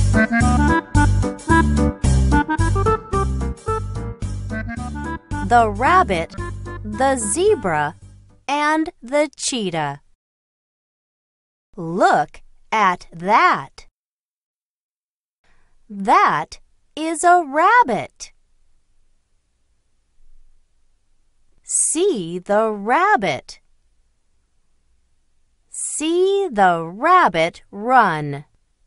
The rabbit, the zebra, and the cheetah. Look at that. That is a rabbit. See the rabbit. See the rabbit run.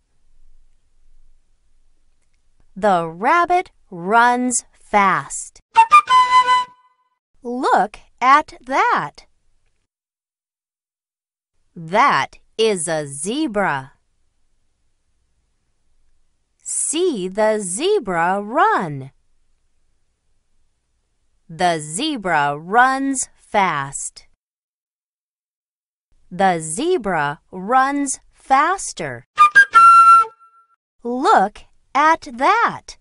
The rabbit runs fast. Look at that. That is a zebra. See the zebra run. The zebra runs fast. The zebra runs faster. Look at that.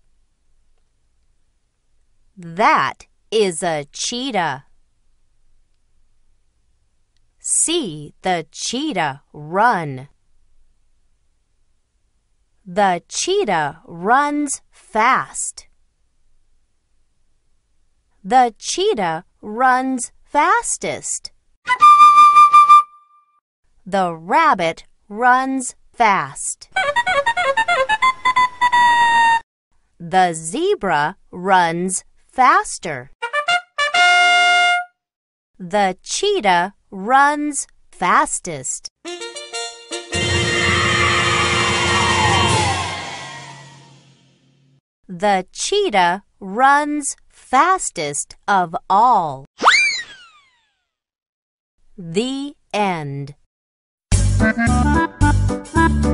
That is a cheetah. See the cheetah run. The cheetah runs fast. The cheetah runs fastest. The rabbit runs fast. The zebra runs faster. The cheetah runs fastest. The cheetah runs fastest of all. The end.